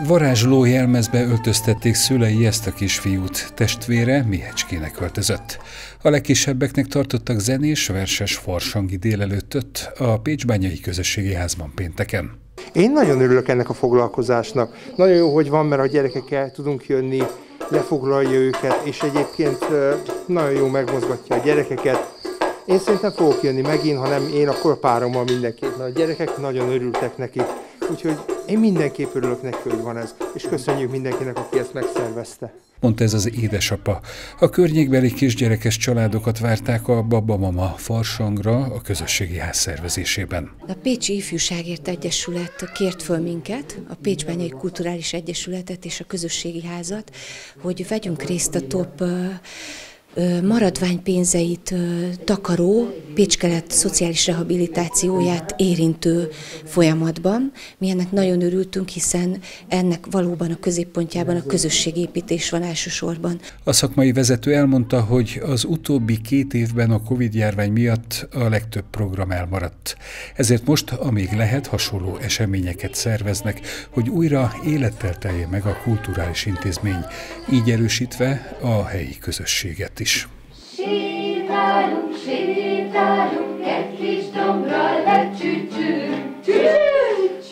Varázsló jelmezbe öltöztették szülei ezt a kisfiút, testvére Mihecskének öltözött. A legkisebbeknek tartottak zenés, verses farsangi délelőttöt a Pécsbányai Közösségi Házban pénteken. Én nagyon örülök ennek a foglalkozásnak. Nagyon jó, hogy van, mert a gyerekekkel tudunk jönni, lefoglalja őket, és egyébként nagyon jó megmozgatja a gyerekeket. Én szerintem fogok jönni megint, ha nem én, akkor a párommal mindenképp, mert a gyerekek nagyon örültek neki. Úgyhogy én mindenképp örülök neki, hogy van ez, és köszönjük mindenkinek, aki ezt megszervezte. Mondta ez az édesapa. A környékbeli kisgyerekes családokat várták a Babamama farsangra a közösségi ház szervezésében. A Pécsi Ifjúságért Egyesület kért föl minket, a Pécsbányai Kulturális Egyesületet és a közösségi házat, hogy vegyünk részt a TOP maradványpénzeit takaró, Pécs-Kelet szociális rehabilitációját érintő folyamatban. Mi ennek nagyon örültünk, hiszen ennek valóban a középpontjában a közösségépítés van elsősorban. A szakmai vezető elmondta, hogy az utóbbi 2 évben a Covid-járvány miatt a legtöbb program elmaradt. Ezért most, amíg lehet, hasonló eseményeket szerveznek, hogy újra élettel telje meg a kulturális intézmény, így erősítve a helyi közösséget is. Sétálunk, sétálunk, egy kis dombra lecsücsülünk,